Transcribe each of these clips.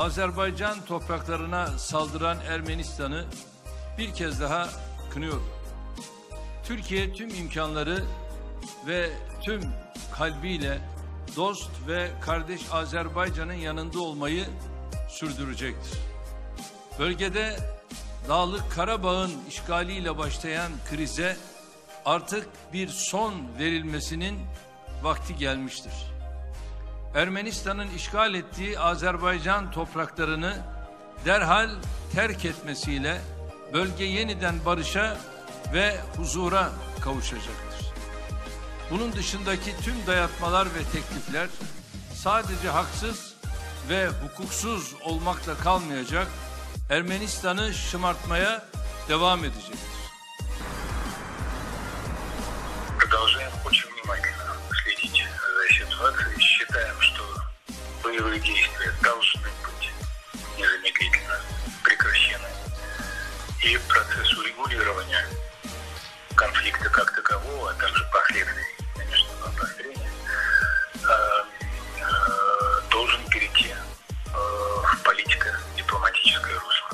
Azerbaycan topraklarına saldıran Ermenistan'ı bir kez daha kınıyorum. Türkiye tüm imkanları ve tüm kalbiyle dost ve kardeş Azerbaycan'ın yanında olmayı sürdürecektir. Bölgede Dağlık Karabağ'ın işgaliyle başlayan krize artık bir son verilmesinin vakti gelmiştir. Ermenistan'ın işgal ettiği Azerbaycan topraklarını derhal terk etmesiyle bölge yeniden barışa ve huzura kavuşacaktır. Bunun dışındaki tüm dayatmalar ve teklifler sadece haksız ve hukuksuz olmakla kalmayacak, Ermenistan'ı şımartmaya devam edecektir. Продолжаем очень внимательно следить за ситуацией. Считаем, что боевые действия должны быть незамедлительно прекращены. И процесс урегулирования конфликта как такового, а также последствий, конечно, обострения, должен перейти в политико-дипломатическое русло.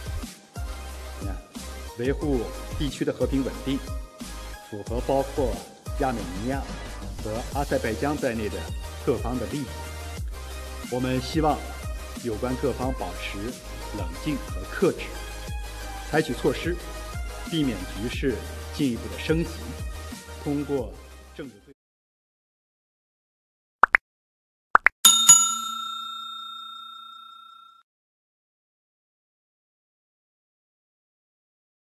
维护地区的和平稳定，符合包括亚美尼亚和阿塞拜疆在内的各方的利益。我们希望有关各方保持冷静和克制，采取措施，避免局势进一步的升级。通过政治。